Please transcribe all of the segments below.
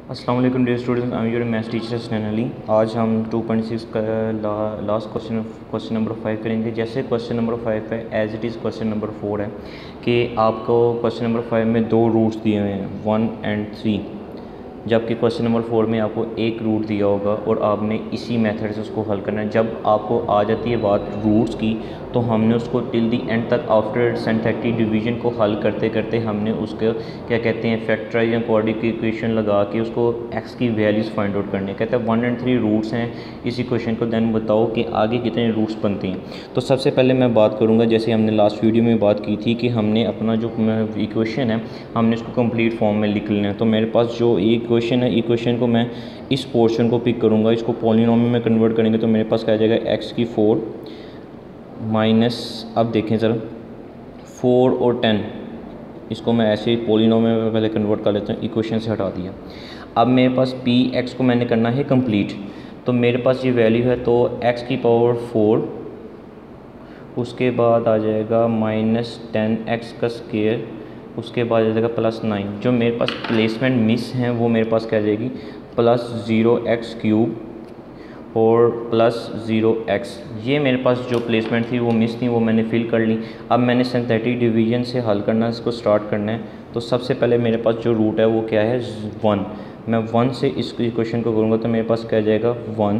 अस्सलाम वालेकुम dear students, I am your maths teacher Hasnain Ali. आज हम 2.6 का लास्ट क्वेश्चन नंबर 5 करेंगे। जैसे क्वेश्चन नंबर 5 है as it is question number 4 है कि आपको क्वेश्चन नंबर 5 में दो रूट्स दिए हुए हैं 1 एंड 3, जबकि क्वेश्चन नंबर 4 में आपको एक रूट दिया होगा और आपने इसी मेथड से उसको हल करना है। जब आपको आ जाती है बात रूट्स की तो हमने उसको टिल दी एंड तक आफ्टर सिंथेटिक डिवीजन को हल करते करते हमने उसके क्या कहते हैं फैक्टराइज या क्वाड्रेटिक इक्वेशन लगा के उसको एक्स की वैल्यूज़ फाइंड आउट करने। कहते हैं 1 एंड 3 रूट्स हैं इस इक्वेशन को, देन बताओ कि आगे कितने रूट्स बनते हैं। तो सबसे पहले मैं बात करूँगा, जैसे हमने लास्ट वीडियो में बात की थी कि हमने अपना जो इक्वेशन है हमने इसको कंप्लीट फॉर्म में लिख लेना है। तो मेरे पास जो इक्वेशन है, इक्वेशन को मैं इस पोर्शन को पिक करूँगा, इसको पॉलिनोमियल में कन्वर्ट करेंगे तो मेरे पास क्या आ जाएगा एक्स की 4 माइनस, अब देखें ज़रा 4 और 10, इसको मैं ऐसे ही पॉलिनोमियल में पहले कन्वर्ट कर लेता हूँ, इक्वेशन से हटा दिया। अब मेरे पास पी एक्स को मैंने करना है कंप्लीट, तो मेरे पास ये वैल्यू है तो एक्स की पावर 4, उसके बाद आ जाएगा माइनस 10x का स्क्वायर, उसके बाद आ जाएगा प्लस 9। जो मेरे पास प्लेसमेंट मिस हैं वो मेरे पास क्या आ जाएगी प्लस 0x क्यूब और प्लस 0x। ये मेरे पास जो प्लेसमेंट थी वो मिस थी, वो मैंने फिल कर ली। अब मैंने सिंथेटिक डिवीजन से हल करना, इसको स्टार्ट करना है। तो सबसे पहले मेरे पास जो रूट है वो क्या है 1। मैं 1 से इस इक्वेशन को करूँगा तो मेरे पास क्या जाएगा 1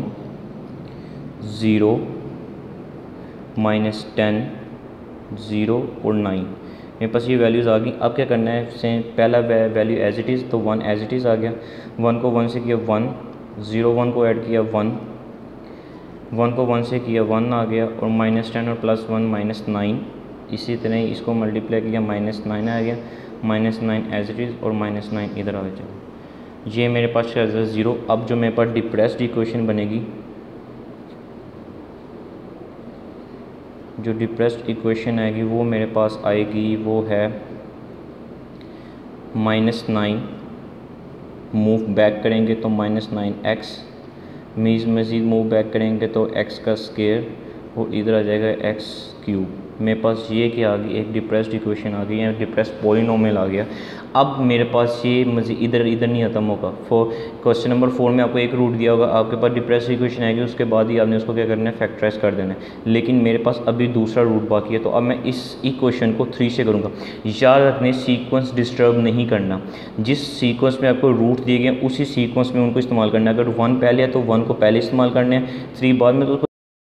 0 माइनस 10 0 और 9। मेरे पास ये वैल्यूज़ आ गई। अब क्या करना है, से पहला वैल्यू एज इट इज़, तो 1 एज इट इज़ आ गया। 1 को 1 से किया 1, 0 1 को ऐड किया 1, 1 को 1 से किया 1 आ गया, और माइनस 10 और प्लस 1 माइनस 9। इसी तरह इसको मल्टीप्लाई किया माइनस 9 आ गया, माइनस 9 एज इट इज़ और माइनस 9 इधर आ जाएगा। ये मेरे पास क्या है 0। अब जो मेरे पास डिप्रेस्ड इक्वेशन बनेगी, जो डिप्रेस्ड इक्वेशन आएगी वो मेरे पास आएगी, वो है माइनस 9, मूव बैक करेंगे तो माइनस 9x, मज़ीद मूव बैक करेंगे तो x का स्क्वायर और इधर आ जाएगा x क्यूब। मेरे पास ये क्या आ गई, एक डिप्रेस्ड इक्वेशन आ गई, या डिप्रेस्ड पॉलिनोमियल आ गया। अब मेरे पास ये मज़ीद इधर नहीं ख़त्म होगा। क्वेश्चन नंबर 4 में आपको एक रूट दिया होगा, आपके पास डिप्रेस्ड इक्वेशन आएगी, उसके बाद ही आपने उसको क्या करना है फैक्टराइज कर देना है। लेकिन मेरे पास अभी दूसरा रूट बाकी है, तो अब मैं इस इक्वेशन को 3 से करूँगा। याद रखने सीक्वेंस डिस्टर्ब नहीं करना, जिस सीक्वेंस में आपको रूट दिए गए उसी सीक्वेंस में उनको इस्तेमाल करना है। अगर 1 पहले है तो 1 को पहले इस्तेमाल करना है, 3 बाद में। तो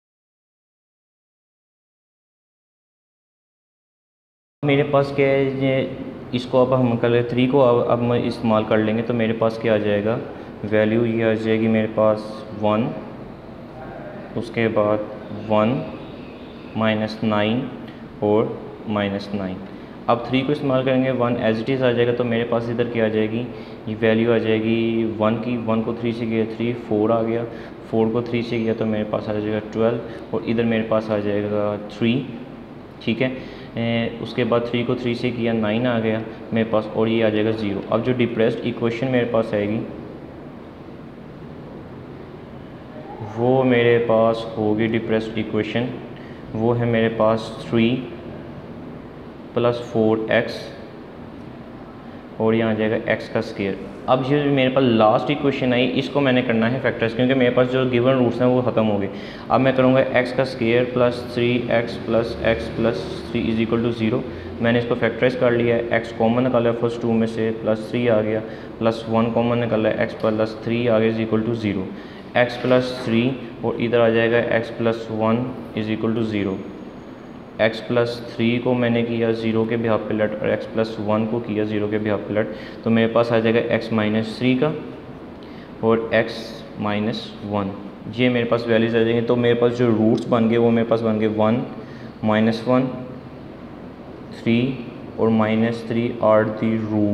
मेरे पास क्या है, ये इसको अब हम कर 3 को अब मैं इस्तेमाल कर लेंगे तो मेरे पास क्या आ जाएगा वैल्यू, ये आ जाएगी मेरे पास 1, उसके बाद 1 माइनस 9 और माइनस 9। अब 3 को इस्तेमाल करेंगे 1 एज इट इज़ आ जाएगा, तो मेरे पास इधर क्या आ जाएगी, ये वैल्यू आ जाएगी 1 की। 1 को 3 से किया 3, 4 आ गया, 4 को 3 से किया तो मेरे पास आ जाएगा 12, और इधर मेरे पास आ जाएगा 3, ठीक है। उसके बाद 3 को 3 से किया 9 आ गया मेरे पास, और ये आ जाएगा 0। अब जो डिप्रेस्ड इक्वेशन मेरे पास आएगी वो मेरे पास होगी, डिप्रेस्ड इक्वेशन वो है मेरे पास 3 प्लस 4x और यहाँ आ जाएगा x का स्क्वायर। अब ये मेरे पास लास्ट इक्वेशन आई, इसको मैंने करना है फैक्टर्स, क्योंकि मेरे पास जो गिवन रूट्स हैं वो ख़त्म हो गए। अब मैं करूँगा x का square plus 3x plus 3 is equal to 0। मैंने इसको फैक्टराइज कर लिया है, x कॉमन निकाला है फर्स्ट 2 में से, प्लस 3 आ गया, प्लस 1 कॉमन निकाला है, x प्लस 3 आ गया is equal to 0, x plus 3 और इधर आ जाएगा x plus 1 is equal to 0। x plus 3 को मैंने किया 0 के बिहाफ पे लट, और x प्लस 1 को किया 0 के बिहाफ पे लट, तो मेरे पास आ जाएगा x माइनस 3 का और x माइनस 1। ये मेरे पास वैल्यूज़ आ जाएंगे। तो मेरे पास जो रूट्स बन गए वो मेरे पास बन गए 1 माइनस 1 3 और minus 3 are the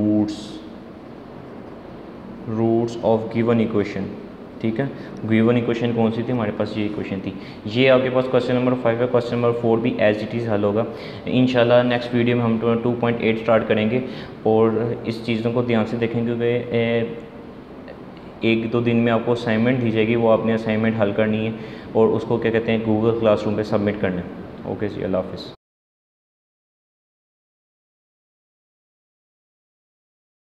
roots of given equation, ठीक है। गिवन इक्वेशन कौन सी थी हमारे पास, ये इक्वेशन थी। ये आपके पास क्वेश्चन नंबर 5 है। क्वेश्चन नंबर 4 भी एज इट इज़ हल होगा इंशाल्लाह। नेक्स्ट वीडियो में हम 2.8 स्टार्ट करेंगे, और इस चीज़ों को ध्यान से देखें क्योंकि 1-2 दिन में आपको असाइनमेंट दी जाएगी, वो आपने असाइनमेंट हल करनी है और उसको क्या कहते हैं गूगल क्लासरूम पे सबमिट करना है। ओके जी, अल्लाह हाफ़िज़।